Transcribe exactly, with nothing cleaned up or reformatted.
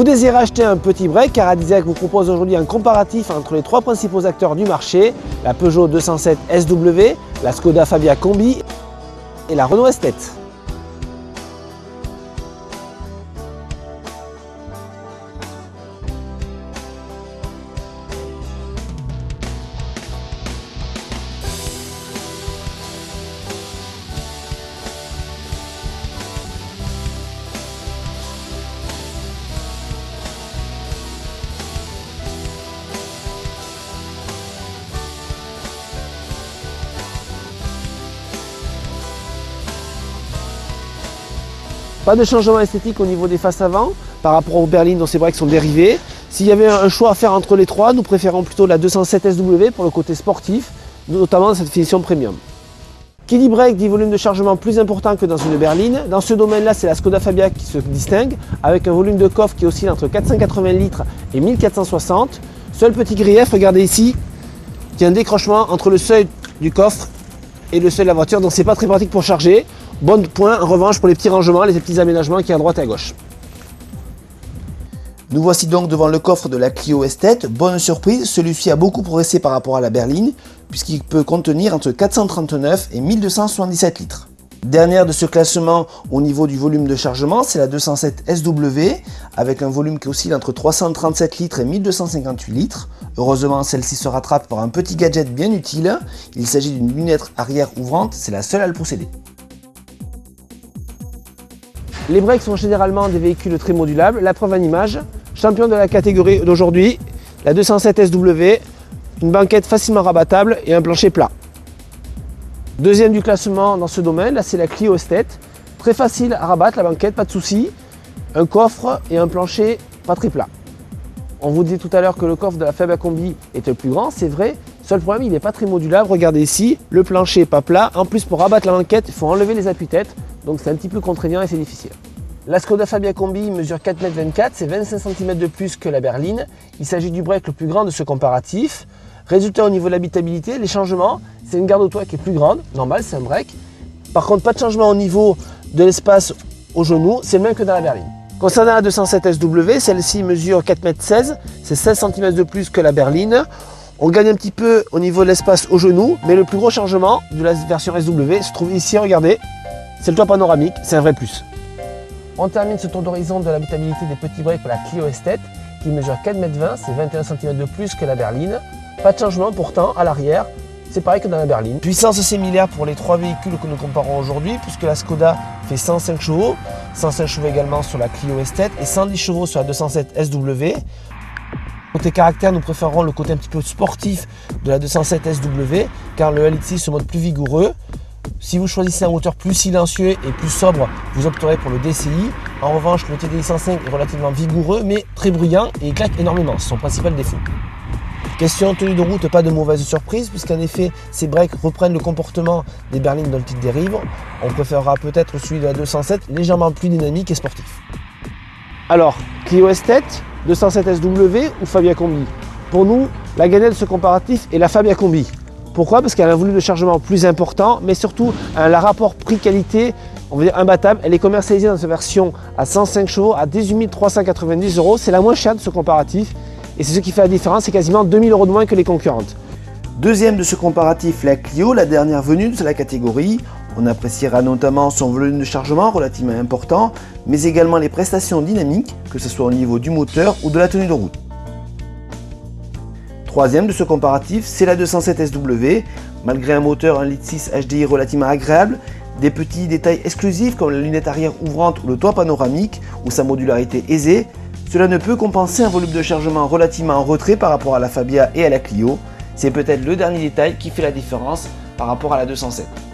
Vous désirez acheter un petit break, Caradisec vous propose aujourd'hui un comparatif entre les trois principaux acteurs du marché, la Peugeot deux cent sept S W, la Skoda Fabia Combi et la Renault Estate. Pas de changement esthétique au niveau des faces avant par rapport aux berlines dont ces breaks sont dérivés. S'il y avait un choix à faire entre les trois, nous préférons plutôt la deux cent sept S W pour le côté sportif, notamment dans cette finition premium. Qui dit break dit volume de chargement plus important que dans une berline. Dans ce domaine-là, c'est la Skoda Fabia qui se distingue, avec un volume de coffre qui oscille entre quatre cent quatre-vingts litres et mille quatre cent soixante. Seul petit grief, regardez ici, il y a un décrochement entre le seuil du coffre et le seuil de la voiture, donc c'est pas très pratique pour charger. Bon point en revanche pour les petits rangements, les petits aménagements qui sont à droite et à gauche. Nous voici donc devant le coffre de la Clio Estate. Bonne surprise, celui-ci a beaucoup progressé par rapport à la berline, puisqu'il peut contenir entre quatre cent trente-neuf et mille deux cent soixante-dix-sept litres. Dernière de ce classement au niveau du volume de chargement, c'est la deux cent sept S W, avec un volume qui oscille entre trois cent trente-sept litres et mille deux cent cinquante-huit litres. Heureusement, celle-ci se rattrape par un petit gadget bien utile. Il s'agit d'une lunette arrière ouvrante, c'est la seule à le posséder. Les breaks sont généralement des véhicules très modulables, la preuve en image. Champion de la catégorie d'aujourd'hui, la deux cent sept S W, une banquette facilement rabattable et un plancher plat. Deuxième du classement dans ce domaine, là c'est la Clio Estate. Très facile à rabattre la banquette, pas de souci. Un coffre et un plancher pas très plat. On vous dit tout à l'heure que le coffre de la Fabia Combi était le plus grand, c'est vrai. Seul problème, il n'est pas très modulable. Regardez ici, le plancher pas plat. En plus, pour rabattre la banquette, il faut enlever les appuis-têtes. Donc c'est un petit peu contraignant et c'est difficile. La Skoda Fabia Combi mesure quatre mètres vingt-quatre, c'est vingt-cinq centimètres de plus que la berline. Il s'agit du break le plus grand de ce comparatif. Résultat au niveau de l'habitabilité, les changements, c'est une garde au toit qui est plus grande, normal, c'est un break. Par contre, pas de changement au niveau de l'espace au genou, c'est le même que dans la berline. Concernant la deux cent sept S W, celle-ci mesure quatre mètres seize, c'est seize centimètres de plus que la berline. On gagne un petit peu au niveau de l'espace au genou, mais le plus gros changement de la version S W se trouve ici, regardez, c'est le toit panoramique, c'est un vrai plus. On termine ce tour d'horizon de l'habitabilité des petits breaks pour la Clio Estate, qui mesure quatre mètres vingt, c'est vingt et un centimètres de plus que la berline. Pas de changement pourtant à l'arrière, c'est pareil que dans la berline. Puissance similaire pour les trois véhicules que nous comparons aujourd'hui, puisque la Skoda fait cent cinq chevaux, cent cinq chevaux également sur la Clio Estate et cent dix chevaux sur la deux cent sept S W. Côté caractère, nous préférons le côté un petit peu sportif de la deux cent sept S W, car le L X six se montre plus vigoureux. Si vous choisissez un moteur plus silencieux et plus sobre, vous opterez pour le D C I. En revanche, le T D I cent cinq est relativement vigoureux, mais très bruyant et il claque énormément, c'est son principal défaut. Question tenue de route, pas de mauvaise surprise, puisqu'en effet, ces breaks reprennent le comportement des berlines dont ils dérivent. On préférera peut-être celui de la deux cent sept, légèrement plus dynamique et sportif. Alors, Clio Estate, deux cent sept S W ou Fabia Combi? Pour nous, la gagnante de ce comparatif est la Fabia Combi. Pourquoi? Parce qu'elle a un volume de chargement plus important, mais surtout un rapport prix-qualité, on va dire imbattable. Elle est commercialisée dans sa version à cent cinq chevaux à dix-huit mille trois cent quatre-vingt-dix euros. C'est la moins chère de ce comparatif et c'est ce qui fait la différence, c'est quasiment deux mille euros de moins que les concurrentes. Deuxième de ce comparatif, la Clio, la dernière venue de la catégorie. On appréciera notamment son volume de chargement relativement important, mais également les prestations dynamiques, que ce soit au niveau du moteur ou de la tenue de route. Troisième de ce comparatif, c'est la deux cent sept S W. Malgré un moteur un litre six H D I relativement agréable, des petits détails exclusifs comme la lunette arrière ouvrante ou le toit panoramique ou sa modularité aisée, cela ne peut compenser un volume de chargement relativement en retrait par rapport à la Fabia et à la Clio. C'est peut-être le dernier détail qui fait la différence par rapport à la deux cent sept.